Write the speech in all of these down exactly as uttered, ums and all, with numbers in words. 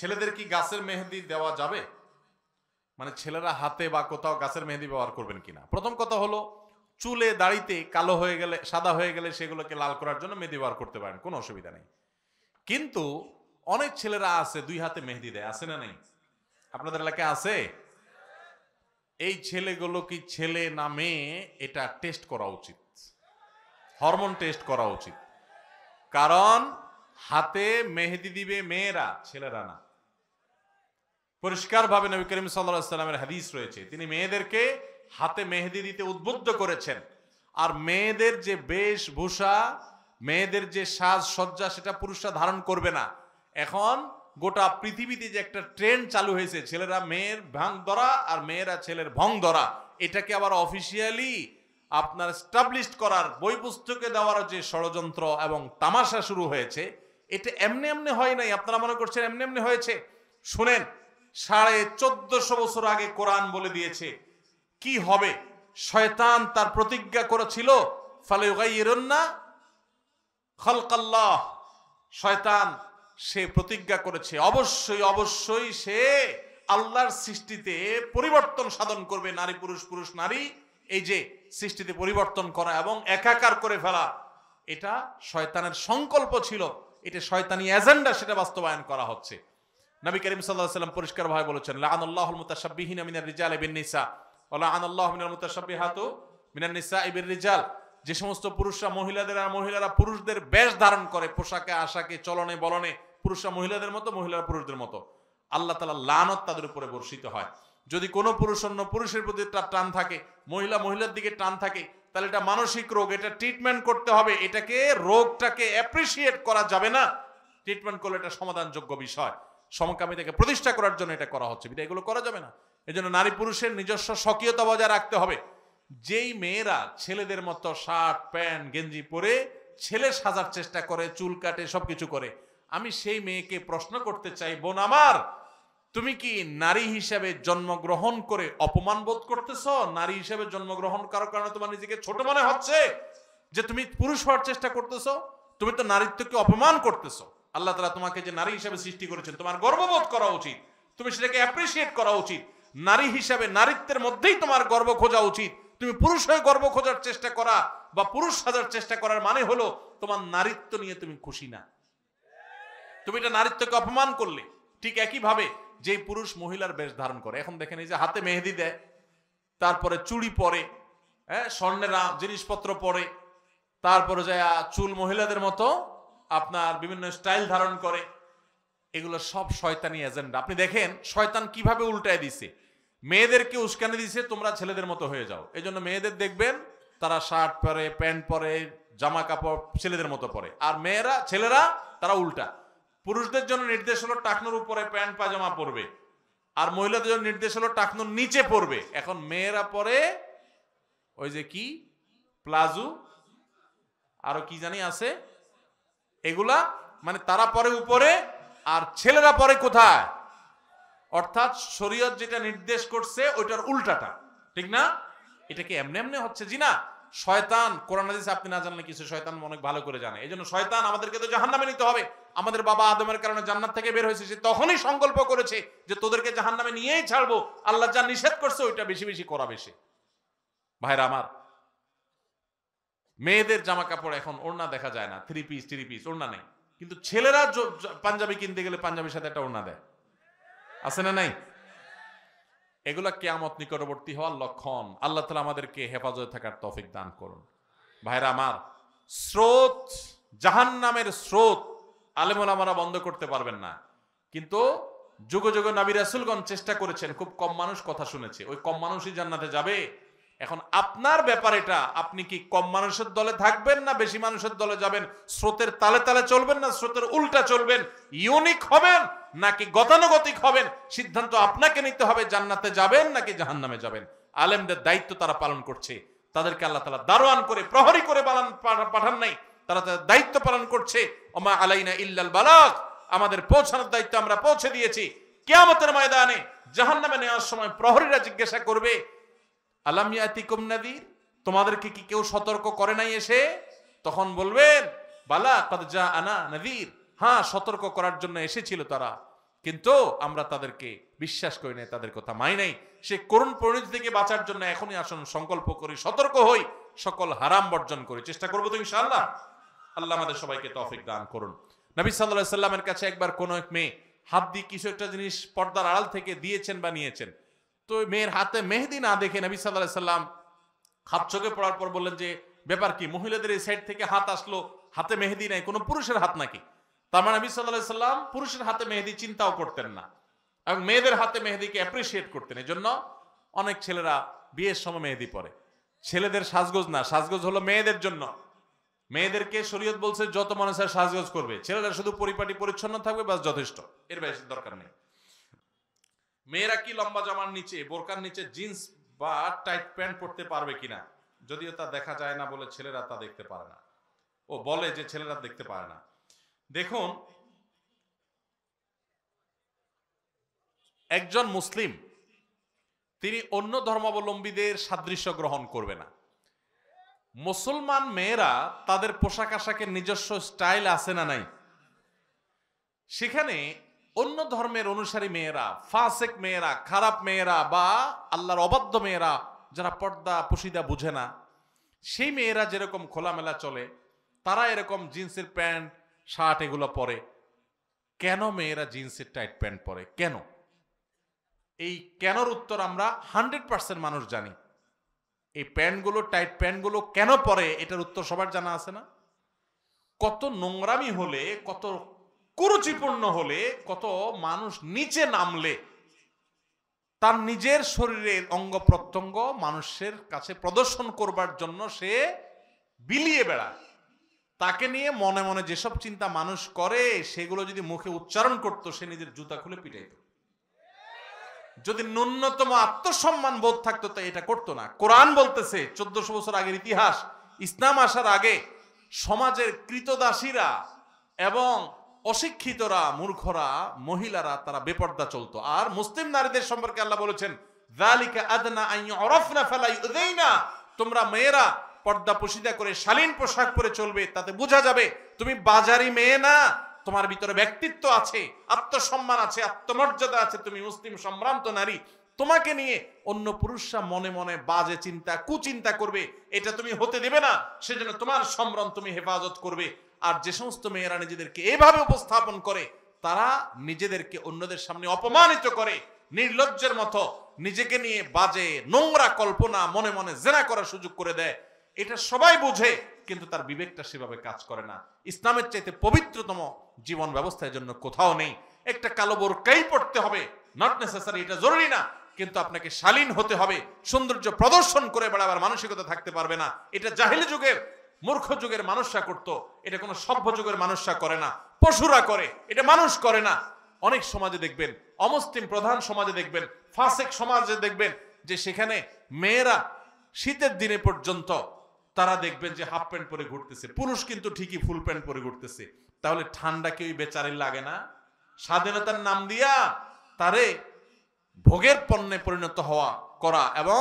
ছেলেদের কি গাছের মেহেদি দেওয়া যাবে? মানে ছেলেরা হাতে বা কোথাও গাছের মেহেদি ব্যবহার করবেন কিনা। প্রথম কথা হলো, চুলে দাড়িতে কালো হয়ে গেলে, সাদা হয়ে গেলে সেগুলোকে লাল করার জন্য মেহেদি ব্যবহার করতে পারেন, কোনো অসুবিধা নেই। কিন্তু অনেক ছেলেরা আছে দুই হাতে মেহেদি দেয়, আছে না নেই? আপনাদের এলাকায় আছে? এই ছেলেগুলো কি ছেলে না মেয়ে এটা টেস্ট করা উচিত, হরমোন টেস্ট করা উচিত। কারণ হাতে মেহেদি দিবে মেয়েরা, ছেলেরা না। পরিষ্কার ভাবে নবী করিম সাল্লাল্লাহু আলাইহি ওয়াসাল্লামের হাদিস রয়েছে, তিনি মেয়েদেরকে হাতে মেহেদি দিতে উদ্বুদ্ধ করেছেন। আর মেয়েদের যে বেশভূষা, মেয়েদের যে সাজসজ্জা, সেটা পুরুষরা ধারণ করবে না। এখন গোটা পৃথিবীতে যে একটা ট্রেন্ড চালু হয়েছে, ছেলেরা মেয়ের ভাং ধরা আর মেয়েরা ছেলের ভং ধরা, এটাকে আবার অফিসিয়ালি আপনার এস্টাবলিশড করার, বই পুস্তকে দেওয়ার যে ষড়যন্ত্র এবং তামাশা শুরু হয়েছে, এটা এমনি এমনি হয় নাই। আপনারা মনে করছেন এমনি এমনি হয়েছে? শুনেন, সাড়ে চোদ্দশো বছর আগে কোরআন বলে দিয়েছে কি হবে। শয়তান তার প্রতিজ্ঞা করেছিল, ফালায়ুগাইয়িরুন্না খালকাল্লাহ। শয়তান সে প্রতিজ্ঞা করেছে অবশ্যই অবশ্যই সে আল্লাহর সৃষ্টিতে পরিবর্তন সাধন করবে। নারী পুরুষ, পুরুষ নারী, এই যে সৃষ্টিতে পরিবর্তন করা এবং একাকার করে ফেলা, এটা শয়তানের সংকল্প ছিল। এটা শয়তানি এজেন্ডা, সেটা বাস্তবায়ন করা হচ্ছে। নবী করিম সাল্লাল্লাহু আলাইহি ওয়াসাল্লাম পরিষ্কার ভাবে বলেছেন, লাআনাল্লাহুল মুতাশাব্বিহিনা মিনার রিজালি বিন নিসা ওয়া লাআনাল্লাহু মিনাল মুতাশাব্বিহাতু মিনান নিসাই বির রিজাল। যে সমস্ত পুরুষরা মহিলাদের আর মহিলারা পুরুষদের বেশ ধারণ করে, পোশাকে আশাকে চলনে বলনে পুরুষরা মহিলাদের মতো, মহিলারা পুরুষদের মতো, আল্লাহ তাআলা লানত তাদের উপরে বর্ষিত হয়। যদি কোনো পুরুষ অন্য পুরুষের প্রতি টান থাকে, মহিলা মহিলার দিকে টান থাকে, তাহলে এটা মানসিক রোগ, এটা ট্রিটমেন্ট করতে হবে। এটাকে রোগটাকে অ্যাপ্রিসিয়েট করা যাবে না। ট্রিটমেন্ট করলে এটা সমাধানযোগ্য বিষয়। সমকামিতাকে প্রতিষ্ঠা করার জন্য এটা করা হচ্ছে, এগুলো করা যাবে না। এজন্য নারী পুরুষের নিজস্ব স্বকীয়তা বজায় রাখতে হবে। যেই মেয়েরা ছেলেদের মতো শার্ট প্যান্ট গেঞ্জি পরে ছেলে সাজার চেষ্টা করে, চুল কাটে, সবকিছু করে, আমি সেই মেয়েকে প্রশ্ন করতে চাই, বোন আমার, তুমি কি নারী হিসেবে জন্মগ্রহণ করে অপমান বোধ করতেছ? নারী হিসেবে জন্মগ্রহণ করার কারণে তোমার নিজেকে ছোট মনে হচ্ছে যে তুমি পুরুষ হওয়ার চেষ্টা করতেছ? তুমি তো নারীত্বকে অপমান করতেছ। আল্লাহ তাআলা তোমাকে যে নারী হিসেবে সৃষ্টি করেছেন, তোমার গর্ববোধ করা উচিত, তুমি সেটাকে অ্যাপ্রিসিয়েট করা উচিত। নারী হিসেবে নারীত্বের মধ্যেই তোমার গর্ব খোঁজা উচিত। তুমি পুরুষ হয়ে গর্ব খোঁজার চেষ্টা করা বা পুরুষ সাজার চেষ্টা করার মানে হলো তোমার নারীত্ব নিয়ে তুমি খুশি না, তুমি এটা নারীত্বকে অপমান করলে। ঠিক একই ভাবে যে পুরুষ মহিলার বেশ ধারণ করে, এখন দেখেন এই যে হাতে মেহেদি দেয়, তারপরে চুড়ি পরে, হ্যাঁ স্বর্ণের জিনিসপত্র পরে, তারপরে যায় চুল মহিলাদের মতো আপনার বিভিন্ন স্টাইল ধারণ করে, এগুলো সব শয়তানি এজেন্ডা। আপনি দেখেন শয়তান কিভাবে উল্টায় দিছে, মেয়েদেরকে উস্কানি দিছে তোমরা ছেলেদের মতো হয়ে যাও। এই জন্য মেয়েদের দেখবেন তারা শার্ট পরে, প্যান্ট পরে, জামা কাপড় ছেলেদের মতো পরে, আর মেয়েরা ছেলেরা তারা উল্টা। পুরুষদের জন্য নির্দেশ হলো টাকনুর উপরে প্যান্ট পাজামা পরবে, আর মহিলাদের জন্য নির্দেশ হলো টাকনুর নিচে পরবে। এখন মেয়েরা পরে ওই যে কি প্লাজো, আরো কি জানি আছে, এগুলা মানে তারা পরে উপরে আর ছেলেরা পরে কোথায়, অর্থাৎ শরীয়ত যেটা নির্দেশ করছে ওইটার উল্টাটা, ঠিক না? এটা কি এমনি এমনি হচ্ছে? জি না, শয়তান কোরআন হাদিস আপনি না জানলে কিছু, শয়তান অনেক ভালো করে জানে। এই জন্য শয়তান আমাদেরকে তো জাহান্নামে নিতে হবে। আমাদের বাবা আদমের কারণে জান্নাত থেকে বের হয়েছে, সে তখনই সংকল্প করেছে যে তোদেরকে জাহান্নামে নিয়েই ছাড়বো। আল্লাহ যা নিষেধ করছে ওইটা বেশি বেশি করাবে সে। ভাইরা আমার, মেয়েদের জামা কাপড় এখন ওড়না দেখা যায় না, থ্রি পিস থ্রি পিস ওড়না নেই, কিন্তু ছেলেরা পাঞ্জাবি কিনতে গেলে পাঞ্জাবির সাথে একটা ওড়না দেয়, আছে না নাই? এগুলা কিয়ামত নিকটবর্তী হওয়ার লক্ষণ। আল্লাহ তাআলা আমাদেরকে হেফাজতে থাকার তৌফিক দান করুন। ভাইরা আমার, স্রোত, জাহান্নামের স্রোত আলেম ওলামারা বন্ধ করতে পারবেন না, কিন্তু যুগ যুগ নবী রাসূলগণ চেষ্টা করেছেন, খুব কম মানুষ কথা শুনেছে, ওই কম মানুষই জান্নাতে যাবে। এখন আপনার ব্যাপার এটা, আপনি কি কম মানুষের দলে থাকবেন না বেশি মানুষের দলে যাবেন? স্রোতের তালে তালে চলবেন না স্রোতের উল্টা চলবেন? ইউনিক হবেন নাকি গতানুগতিক হবেন? সিদ্ধান্ত আপনাকে নিতে হবে, জান্নাতে যাবেন নাকি জাহান্নামে যাবেন। আলেমদের দায়িত্ব তারা পালন করছে, তাদেরকে আল্লাহ তাআলা দারোয়ান করে, প্রহরী করে পাঠান নাই, তারা তাদের দায়িত্ব পালন করছে। ওমা আলাইনা ইল্লাল বালাগ, আমাদের পৌঁছানোর দায়িত্ব আমরা পৌঁছে দিয়েছি। কিয়ামতের ময়দানে জাহান্নামে নেওয়ার সময় প্রহরীরা জিজ্ঞাসা করবে, আলাম ইয়াতিকুম নাযীর, তোমাদেরকে কি কেউ সতর্ক করে নাই এসে? তখন বলবেন, বালা কাদ জাআনা নাযীর, হ্যাঁ সতর্ক করার জন্য এসেছিল তারা। কিন্তু আমরা তাদেরকে বিশ্বাস করি নাই, তাদের কথা মানি নাই। সে করুণ পরিণতি থেকে বাঁচার জন্য এখনই আসুন সংকল্প করি, সতর্ক হই, সকল হারাম বর্জন করি। চেষ্টা করবো তো ইনশাআল্লাহ। আল্লাহ আমাদের সবাইকে তৌফিক দান করুন। নবী সাল্লাল্লাহু আলাইহি সাল্লামের কাছে একবার কোনো এক মেয়ে হাত দিয়ে কিছু একটা জিনিস পর্দার আড়াল থেকে দিয়েছেন বা নিয়েছেন। তো মেয়ের হাতে মেহেদি না দেখে নবী সাল্লাল্লাহু আলাইহি সাল্লাম হাত চোখে পড়ার পর বললেন যে ব্যাপার কি, মহিলাদের এই সাইড থেকে হাত আসলো, হাতে মেহেদি নাই, কোনো পুরুষের হাত নাকি? তার মানে নবী সাল্লাল্লাহু আলাইহি সাল্লাম পুরুষের হাতে মেহেদি চিন্তাও করতেন না এবং মেয়েদের হাতে মেহেদিকে অ্যাপ্রিসিয়েট করতেন। এই জন্য অনেক ছেলেরা বিয়ের সময় মেহেদি পরে। ছেলেদের সাজগোজ না, সাজগোজ হলো মেয়েদের জন্য। মেয়েদেরকে শরীয়ত বলছে যত মনে চায় সাজগোজ করবে, ছেলেরা শুধু পরিপাটি পরিচ্ছন্ন থাকবে, বাস যথেষ্ট, এর বেশি দরকার নেই। মেয়েরা কি লম্বা জামার নিচে, বোরকার নিচে জিন্স বা টাইট প্যান্ট পরতে পারবে কিনা? যদিও তা দেখা যায় না বলে ছেলেরা তা দেখতে পারে না, ও বলে যে ছেলেরা দেখতে পারে না। দেখুন, একজন মুসলিম তিনি অন্য ধর্মাবলম্বীদের সাদৃশ্য গ্রহণ করবে না। মুসলমান মেয়েরা তাদের পোশাক আশাকের নিজস্ব স্টাইল আছে না নাই? সেখানে অন্য ধর্মের অনুসারী মেয়েরা, ফাসেক মেয়েরা, খারাপ মেয়েরা বা আল্লাহর অবাধ্য মেয়েরা যারা পর্দা পশিদা বুঝে না, সেই মেয়েরা যেরকম খোলামেলা চলে, তারা এরকম জিন্সের প্যান্ট শার্ট এগুলো পরে। কেন মেয়েরা জিন্সের টাইট প্যান্ট পরে? কেন? এই কেনর উত্তর আমরা হান্ড্রেড পার্সেন্ট মানুষ জানি। এই প্যান্টগুলো, টাইট প্যান্টগুলো কেন পরে, এটার উত্তর সবার জানা আছে না? কত নোংরামি হলে, কত কুরুচিপূর্ণ হলে, কত মানুষ নিচে নামলে তার নিজের শরীরের অঙ্গ প্রত্যঙ্গ মানুষের কাছে প্রদর্শন করবার জন্য সে বিলিয়ে বেড়ায়। তাকে নিয়ে মনে মনে যেসব চিন্তা মানুষ করে, সেগুলো যদি মুখে উচ্চারণ করতো, সে নিজের জুতা খুলে পিটাইত। যদি ন্যূনতম আত্মসম্মান বোধ থাকতো তা এটা করতো না। কোরআন বলতেছে, চোদ্দশো বছর আগের ইতিহাস, ইসলাম আসার আগে সমাজের কৃতদাসীরা এবং অশিক্ষিতরা, মূর্খরা, মহিলারা তারা বেপর্দা চলতো। আর মুসলিম নারীদের সম্পর্কে আল্লাহ বলেছেন, যালিকা আদনা আন ইউরাফনা ফালা ইউযাইনা, তোমরা মেয়েরা পর্দা পশিদা করে শালীন পোশাক পরে চলবে, তাতে বোঝা যাবে তুমি বাজারি মেয়ে না, তোমার ভিতরে ব্যক্তিত্ব আছে, আত্মসম্মান আছে, আত্মমর্যাদা আছে, তুমি মুসলিম সম্ভ্রান্ত নারী। তোমাকে নিয়ে অন্য পুরুষরা মনে মনে বাজে চিন্তা, কুচিন্তা করবে, এটা তুমি হতে দেবে না। সেজন্য তোমার সম্ভ্রম তুমি হেফাজত করবে। আর যে সমস্ত মেয়েরা নিজেদেরকে এভাবে উপস্থাপন করে, তারা নিজেদেরকে অন্যদের সামনে অপমানিত করে, নির্লজ্জের মতো নিজেকে নিয়ে বাজে নোংরা কল্পনা মনে মনে জেনা করার সুযোগ করে দেয়। এটা সবাই বুঝে, কিন্তু তার বিবেকটা সেভাবে কাজ করে না। ইসলামের চাইতে পবিত্রতম জীবন ব্যবস্থার জন্য কোথাও নেই। একটা কালো বোরকাই পড়তে হবে, নট নেসেসারি, এটা জরুরি না, কিন্তু আপনাকে শালীন হতে হবে। সৌন্দর্য প্রদর্শন করে বেড়াবার মানসিকতা থাকতে পারবে না। এটা জাহিলি যুগের, মূর্খ যুগের মানুষরা করত, এটা কোনো সভ্য যুগের মানুষরা করে না, পশুরা করে, এটা মানুষ করে না। অনেক সমাজে দেখবেন, অমুসলিম প্রধান সমাজে দেখবেন, ফাসেক সমাজে দেখবেন যে সেখানে মেয়েরা শীতের দিনে পর্যন্ত তারা দেখবেন যে হাফ প্যান্ট পরে ঘুরতেছে, পুরুষ কিন্তু ঠিকই ফুল প্যান্ট পরে ঘুরতেছে। তাহলে ঠান্ডা কি ওই বেচারির লাগে না? স্বাধীনতার নাম দিয়া তারে ভোগের পণ্যে পরিণত হওয়া করা এবং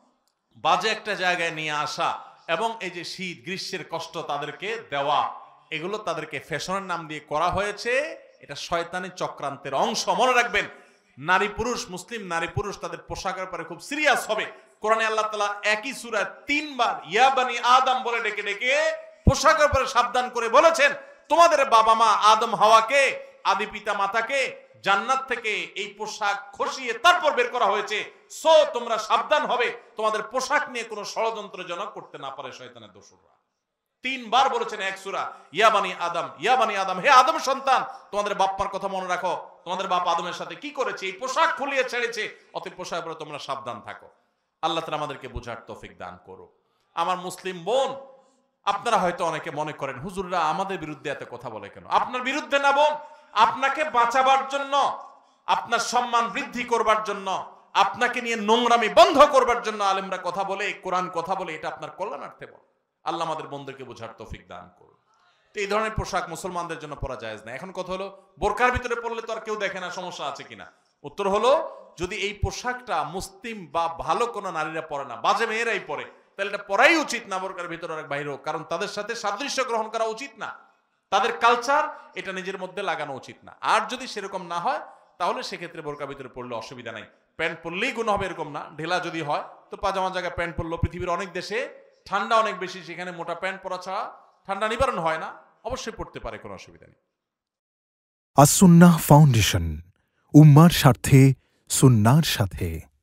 বাজে একটা জায়গায় নিয়ে আসা এবং এই যে শীত গ্রীষ্মের কষ্ট তাদেরকে দেওয়া, এগুলো তাদেরকে ফ্যাশনের নাম দিয়ে করা হয়েছে। এটা শয়তানি চক্রান্তের অংশ। মনে রাখবেন, নারী পুরুষ, মুসলিম নারী পুরুষ তাদের পোশাকের ব্যাপারে খুব সিরিয়াস হবে। কোরআনে আল্লাহ তাআলা একই সূরায় তিনবার ইয়া বানি আদম বলে ডেকে ডেকে পোশাকের ব্যাপারে সাবধান করে বলেছেন, তোমাদের বাবা মা আদম হাওয়াকে, আদি পিতা মাতাকে জান্নাত থেকে এই পোশাক খসিয়ে তারপর বের করা হয়েছে। সো তোমরা সাবধান হবে, তোমাদের পোশাক নিয়ে কোনো ষড়যন্ত্রজনক করতে না পারে শয়তানের দোসররা। তিনবার বলেছেন এক সূরা, ইয়া বানি আদম, ইয়া বানি আদম, হে আদম সন্তান, তোমাদের বাপ্পার কথা মনে রাখো, তোমাদের বাপ আদমের সাথে কি করেছে, এই পোশাক খুলিয়ে ছেড়েছে, অতএব পোশাকের পরে তোমরা সাবধান থাকো। আল্লাহ তাআলা আমাদেরকে বোঝার তৌফিক দান করো। আমার মুসলিম বোন, আপনারা হয়তো অনেকে মনে করেন, হুজুররা আমাদের বিরুদ্ধে এত কথা বলে কেন? আপনার বিরুদ্ধে না বোন, আপনাকে বাঁচাবার জন্য, আপনার সম্মান বৃদ্ধি করবার জন্য, আপনাকে নিয়ে নোংরামি বন্ধ করবার জন্য আলেমরা কথা বলে, কোরআন কথা বলে, এটা আপনার কল্যাণার্থে বল। আল্লাহ আমাদের বন্ধুকে বোঝার তৌফিক দান করুন। তো এই ধরনের পোশাক মুসলমানদের জন্য পরা জায়েজ না। এখন কথা হলো, বোরকার ভিতরে পড়লে তো আর কেউ দেখে না, সমস্যা আছে কিনা? উত্তর হলো, যদি এই পোশাকটা মুসলিম বা ভালো কোনো নারীরা পরে না, বাজে মেয়েরাই পরে, তাহলে এটা পরাই উচিত না বোরকার ভিতরে আর বাইরে হোক। কারণ তাদের সাথে সাদৃশ্য গ্রহণ করা উচিত না, তাদের কালচার এটা নিজের মধ্যে লাগানো উচিত না। আর যদি সেরকম না হয়, তাহলে সেক্ষেত্রে বোরকা ভিতরে পড়লে অসুবিধা নাই। প্যান্ট পরলেই গুণ হবে এরকম না, ঢেলা যদি হয় তো পাজামার জায়গায় প্যান্ট পরলো। পৃথিবীর অনেক দেশে ঠান্ডা অনেক বেশি, সেখানে মোটা প্যান্ট পরা ছাড়া ঠান্ডা নিবারণ হয় না, অবশ্যই পড়তে পারে, কোনো অসুবিধা নেই। আস সুন্নাহ ফাউন্ডেশন, উম্মার স্বার্থে সুন্নাহর সাথে।